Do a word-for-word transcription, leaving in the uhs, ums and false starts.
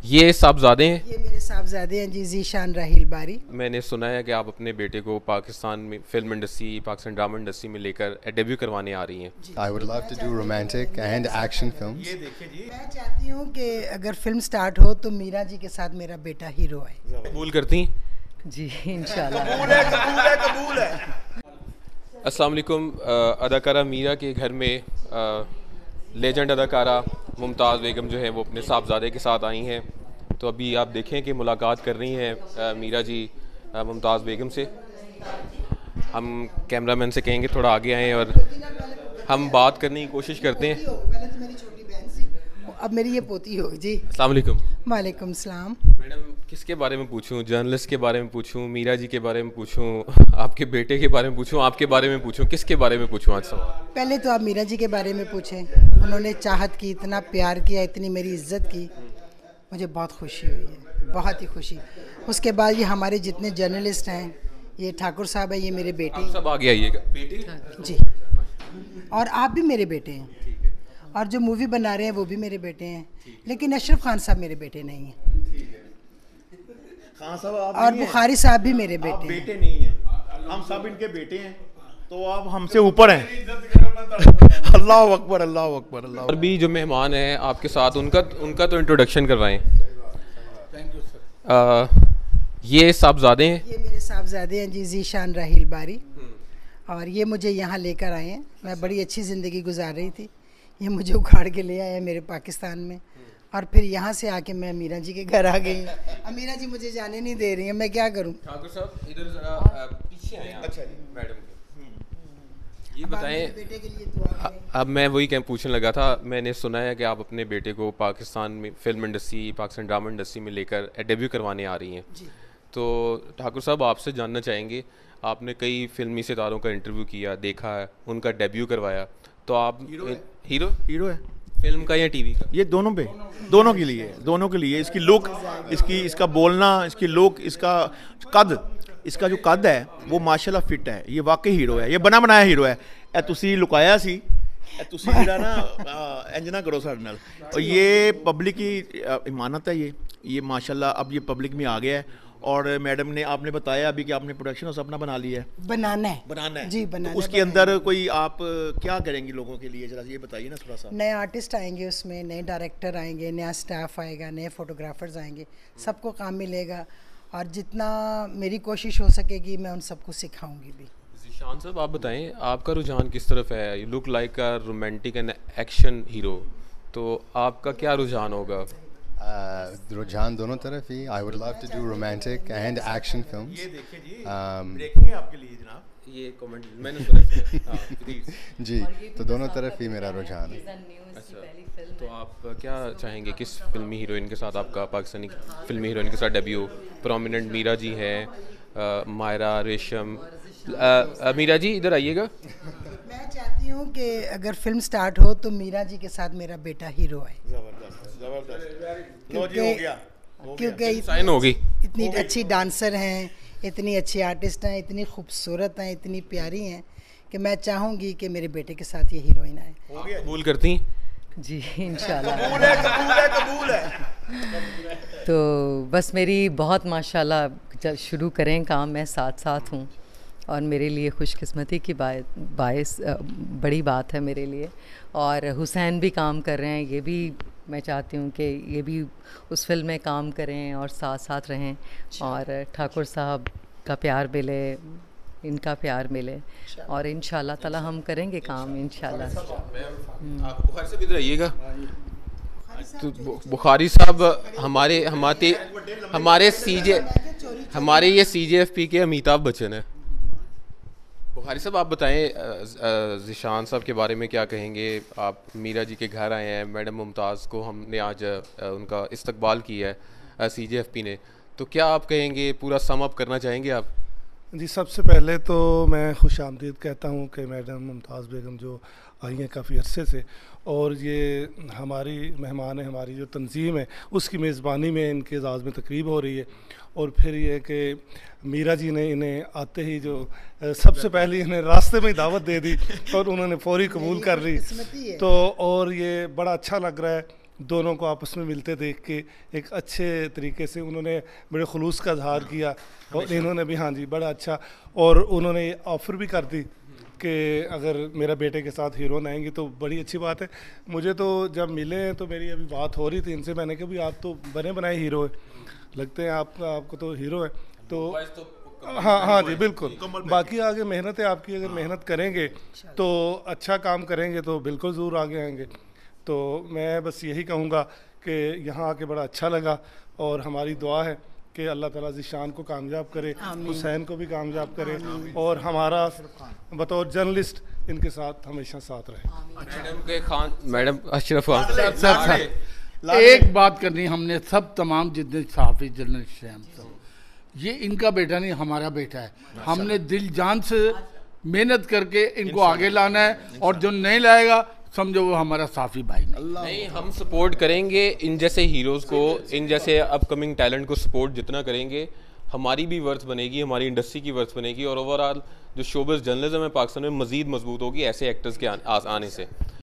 ये साहबजादे हैं। ये मेरे साहबजादे हैं जी, ज़ीशान राहील बारी। मैंने सुना है कि आप अपने बेटे को पाकिस्तान में film industry, Pakistan drama industry में लेकर डेब्यू करवाने आ रही हैं। I would love to do romantic and action films. मैं चाहती हूँ कि अगर फिल्म स्टार्ट हो तो मीरा जी के साथ मेरा बेटा हीरो है। कबूल करती हैं? जी इंशाल्लाह। कबूल है, कबूल है, कबूल है। अस्सलाम वालेकुम। अदाकारा मीरा के घर में लेजेंड अदाकारा मुमताज़ बेगम जो है वो अपने साहबजादे के साथ आई हैं। तो अभी आप देखें कि मुलाकात कर रही हैं मीरा जी मुमताज़ बेगम से। हम कैमरामैन से कहेंगे थोड़ा आगे आएँ और हम बात करने की कोशिश करते हैं। पहले तो मेरी छोटी बहन सी, अब मेरी ये पोती हो जी। अस्सलाम वालेकुम। वालेकुम सलाम। मैडम किसके बारे में पूछूं? जर्नलिस्ट के बारे में पूछूं, मीरा जी के बारे में पूछूं, आपके बेटे के बारे में पूछूं, आपके बारे में पूछूं, किसके बारे में पूछूं आज सवाल? पहले तो आप मीरा जी के बारे में पूछें। उन्होंने चाहत की, इतना प्यार किया, इतनी मेरी इज्जत की, मुझे बहुत खुशी हुई है, बहुत ही खुशी। उसके बाद ये हमारे जितने जर्नलिस्ट हैं, ये ठाकुर साहब है, ये मेरे बेटे हैं। सब आगे आइएगा। बेटे जी, और आप भी मेरे बेटे हैं, और जो मूवी बना रहे हैं वो भी मेरे बेटे हैं, लेकिन अशरफ खान साहब मेरे बेटे नहीं हैं, खान साहब आप और बुखारी साहब भी मेरे आप बेटे हैं। बेटे नहीं हैं, हम सब इनके बेटे हैं, तो आप हमसे ऊपर हैं। अल्लाह अकबर, अल्लाह अकबर, अल्लाह। और भी जो मेहमान हैं आपके साथ, उनका उनका तो इंट्रोडक्शन करवाएं। Thank you sir. ये साहबजादे हैं। ये मेरे साहबजादे हैं जी, ज़ीशान राहील बारी, और ये मुझे यहाँ लेकर आए हैं। मैं बड़ी अच्छी ज़िंदगी गुजार रही थी, ये मुझे उखाड़ के ले आए मेरे पाकिस्तान में, और फिर यहाँ से आके मैं मीरा जी के घर आ गई। अब मीरा जी मुझे जाने नहीं दे रही हैं, मैं क्या करूँ? ठाकुर साहब इधर जरा पीछे आएं। अच्छा जी मैडम के ये बताएं। बेटे के लिए दुआ करें। अब मैं वही क्या पूछने लगा था। मैंने सुना है कि आप अपने बेटे को पाकिस्तान में film industry, Pakistan drama industry में लेकर डेब्यू करवाने आ रही हैं। तो ठाकुर साहब आपसे जानना चाहेंगे, आपने कई फिल्मी सितारों का इंटरव्यू किया, देखा है, उनका डेब्यू करवाया, तो आप हीरो हीरो हीरो है फिल्म का या टीवी का? ये दोनों पे, दोनों के लिए, दोनों के लिए। इसकी लुक, इसकी इसका बोलना, इसकी लुक, इसका कद, इसका जो कद है वो माशाल्लाह फिट है। ये वाकई हीरो है, ये बना बनाया हीरो है। ए तुसी लुकाया सी, ए तुसी जेड़ा ना इंज ना करो साडे नाल। और ये पब्लिक की इमानत है। ये ये माशाल्लाह अब ये पब्लिक में आ गया है। और मैडम ने, आपने बताया अभी कि आपने प्रोडक्शन हाउस अपना बना लिया है। बनाना है, बनाना है जी, बनाना तो उसके है, अंदर कोई आप क्या करेंगी लोगों के लिए, जरा ये बताइए ना थोड़ा सा। नए आर्टिस्ट आएंगे उसमें, नए डायरेक्टर आएंगे, नया स्टाफ आएगा, नए फोटोग्राफर्स आएंगे, सबको काम मिलेगा, और जितना मेरी कोशिश हो सकेगी मैं उन सबको सिखाऊंगी भी। ज़ीशान साहब आप बताएं, आपका रुझान किस तरफ है? You look like a romantic and action hero, तो आपका क्या रुझान होगा? Uh, रुझान दोनों तरफ ही। I would love to do romantic and action films. ये देखिए जी, Um, ब्रेकिंग है आपके लिए जनाब। ये कमेंट मैंने सुना है। हाँ, प्लीज। जी, तो दोनों तरफ ही मेरा रुझान है। अच्छा, तो आप क्या चाहेंगे, किस फिल्मी हीरोइन के साथ आपका पाकिस्तानी फिल्मी हीरोइन के साथ डेब्यू? प्रोमिनेंट मीरा जी हैं, मायरा, रेशम। अ, मीरा जी इधर आइएगा। मैं चाहती हूँ कि अगर फिल्म स्टार्ट हो तो मीरा जी के साथ मेरा बेटा हीरो है, जबरदस्त, जबरदस्त। लो जी, हो क्योंकि गया, हो गया। क्योंकि साइन हो गई। इतनी अच्छी डांसर हैं, इतनी अच्छी आर्टिस्ट हैं, इतनी खूबसूरत हैं, इतनी प्यारी हैं कि मैं चाहूँगी कि मेरे बेटे के साथ ये हीरोइन आए। हो गया। कबूल करती हैं? जी इंशाल्लाह। कबूल है, कबूल है, कबूल है। तो बस मेरी बहुत माशाल्लाह, जब शुरू करें काम, मैं साथ साथ हूँ, और मेरे लिए खुशकिस्मती की बात बायस बड़ी बात है मेरे लिए। और हुसैन भी काम कर रहे हैं, ये भी मैं चाहती हूँ कि ये भी उस फिल्म में काम करें और साथ साथ रहें, और ठाकुर साहब का प्यार मिले, इनका प्यार मिले, और इंशाल्लाह ताला हम करेंगे काम इंशाल्लाह। आप बुखारी साहब इधर आइएगा। तो बुखारी साहब हमारे हमारे हमारे सीजे हमारे ये सीजेएफपी के अमिताभ बच्चन है। बुखारी साहब आप बताएं, ज़ीशान साहब के बारे में क्या कहेंगे? आप मीरा जी के घर आए हैं, मैडम मुमताज़ को हमने आज उनका इस्तकबाल किया है सीजेएफपी ने, तो क्या आप कहेंगे, पूरा सम अप करना चाहेंगे आप? जी, सबसे पहले तो मैं खुश आमदीद कहता हूँ कि मैडम मुमताज़ बेगम जो आई हैं काफ़ी अरसे से, और ये हमारी मेहमान है, हमारी जो तंजीम है उसकी मेज़बानी में इनके एजाज़ में तकरीब हो रही है। और फिर ये कि मीरा जी ने इन्हें आते ही जो सबसे पहले इन्हें रास्ते में ही दावत दे दी और उन्होंने फौरी कबूल कर ली, तो और ये बड़ा अच्छा लग रहा है। दोनों को आपस में मिलते देख के एक अच्छे तरीके से उन्होंने बड़े खुलूस का इजहार किया और इन्होंने भी हाँ जी बड़ा अच्छा, और उन्होंने ऑफ़र भी कर दी कि अगर मेरा बेटे के साथ हीरोइन आएंगी तो बड़ी अच्छी बात है। मुझे तो जब मिले हैं तो मेरी अभी बात हो रही थी इनसे, मैंने कहा भी आप तो बने बनाए हीरो है, लगते हैं आप आपको तो हीरो है। तो हाँ हाँ जी बिल्कुल, बाकी आगे मेहनत है आपकी, अगर मेहनत करेंगे तो अच्छा काम करेंगे तो बिल्कुल ज़रूर आगे आएंगे। तो मैं बस यही कहूँगा कि यहाँ आके बड़ा अच्छा लगा और हमारी दुआ है कि अल्लाह ताला ज़ीशान को कामयाब करे, हुसैन को भी कामयाब करे और हमारा बतौर जर्नलिस्ट इनके साथ हमेशा साथ रहे। मैडम के Khan madam Ashraf Khan sir sir एक बात करनी, हमने सब तमाम जितने सहाफ़ी जर्नलिस्ट हैं हम सब, ये इनका बेटा नहीं हमारा बेटा है, हमने दिल जान से मेहनत करके इनको आगे लाना है, और जो नहीं लाएगा समझो वो हमारा साफी भाई नहीं। नहीं, हम सपोर्ट करेंगे इन जैसे हीरोज़ को, इन जैसे अपकमिंग टैलेंट को सपोर्ट जितना करेंगे हमारी भी वर्थ बनेगी, हमारी इंडस्ट्री की वर्थ बनेगी और ओवरऑल जो शोबिज़ जर्नलिज्म है पाकिस्तान में मज़ीद मजबूत होगी ऐसे एक्टर्स के आने से।